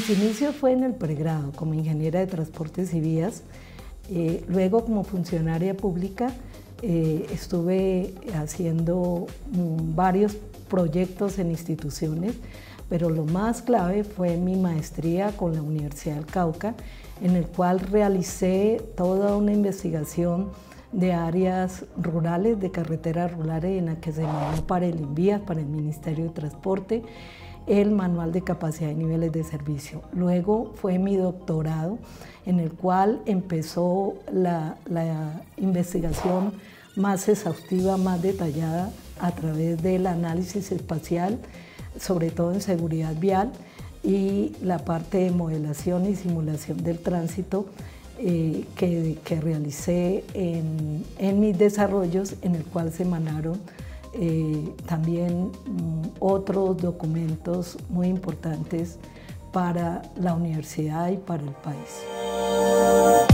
Mis inicios fue en el pregrado como ingeniera de transportes y vías. Luego como funcionaria pública estuve haciendo varios proyectos en instituciones, pero lo más clave fue mi maestría con la Universidad del Cauca, en el cual realicé toda una investigación de áreas rurales, de carreteras rurales, en la que se mandó para el INVIAS, para el Ministerio de Transporte, el manual de capacidad y niveles de servicio. Luego fue mi doctorado, en el cual empezó la investigación más exhaustiva, más detallada, a través del análisis espacial, sobre todo en seguridad vial, y la parte de modelación y simulación del tránsito que realicé en mis desarrollos, en el cual se emanaron también otros documentos muy importantes para la universidad y para el país.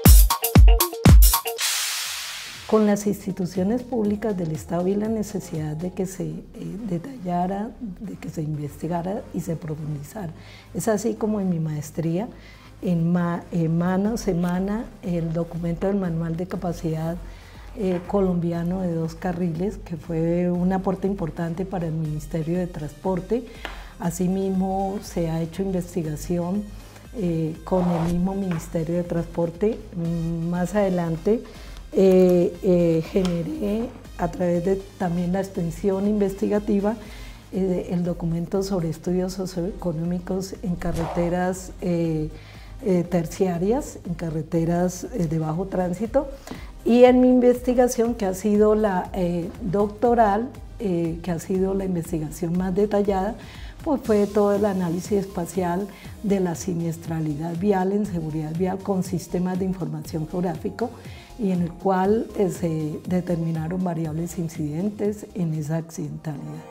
Con las instituciones públicas del Estado vi la necesidad de que se detallara, de que se investigara y se profundizara. Es así como en mi maestría, se emana el documento del Manual de Capacidad colombiano de 2 carriles, que fue un aporte importante para el Ministerio de Transporte. Asimismo, se ha hecho investigación con el mismo Ministerio de Transporte. Más adelante, generé a través de también la extensión investigativa el documento sobre estudios socioeconómicos en carreteras terciarias, en carreteras de bajo tránsito, y en mi investigación, que ha sido la doctoral, que ha sido la investigación más detallada, pues fue todo el análisis espacial de la siniestralidad vial en seguridad vial con sistemas de información geográfico, y en el cual se determinaron variables incidentes en esa accidentalidad.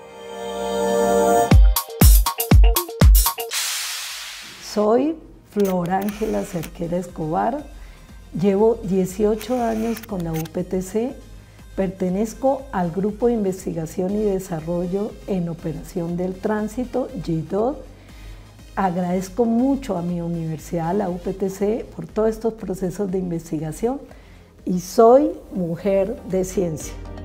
Soy Flor Ángela Cerquera Escobar, llevo 18 años con la UPTC, pertenezco al Grupo de Investigación y Desarrollo en Operación del Tránsito, GDOT. Agradezco mucho a mi universidad, la UPTC, por todos estos procesos de investigación, y soy mujer de ciencia.